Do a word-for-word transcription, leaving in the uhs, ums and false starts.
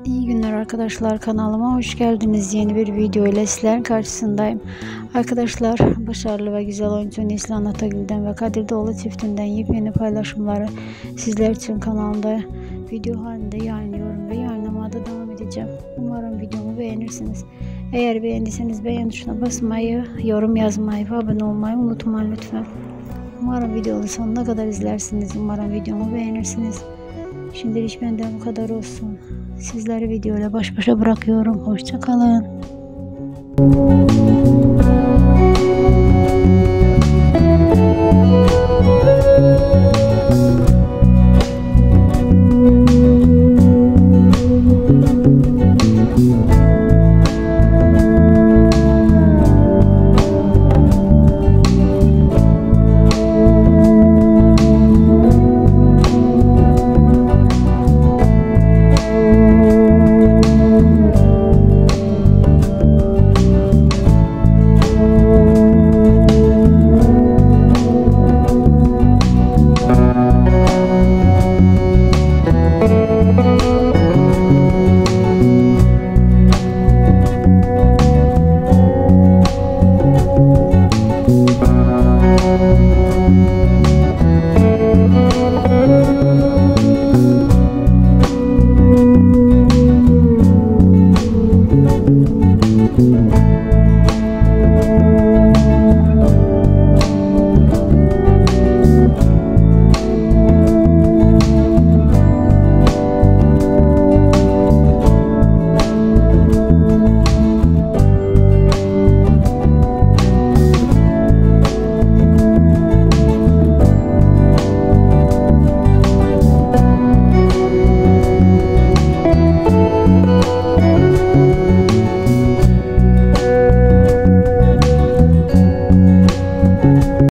İyi günler arkadaşlar, kanalıma hoş geldiniz. Yeni bir video ile sizlerin karşısındayım. Arkadaşlar, başarılı ve güzel oyuncu Neslihan Atagül'den ve Kadir Doğulu çiftinden yepyeni paylaşımları sizler için kanalımda video halinde yayınlıyorum ve yayınlamaya da devam edeceğim. Umarım videomu beğenirsiniz. Eğer beğendiyseniz beğen tuşuna basmayı, yorum yazmayı ve abone olmayı unutmayın lütfen. Umarım videonun sonuna kadar izlersiniz. Umarım videomu beğenirsiniz. Şimdilik benden bu kadar olsun. Sizleri videoyla baş başa bırakıyorum. Hoşça kalın.